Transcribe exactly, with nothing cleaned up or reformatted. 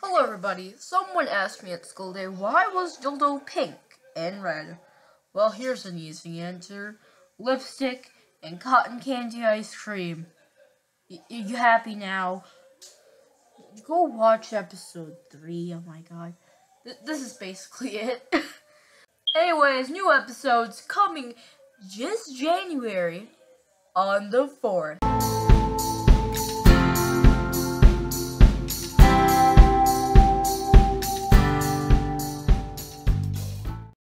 Hello everybody, someone asked me at school today, why was Dildo pink and red? Well, here's an easy answer. Lipstick and cotton candy ice cream. Y you happy now? Go watch episode three, oh my god. Th this is basically it. Anyways, new episodes coming just January on the fourth.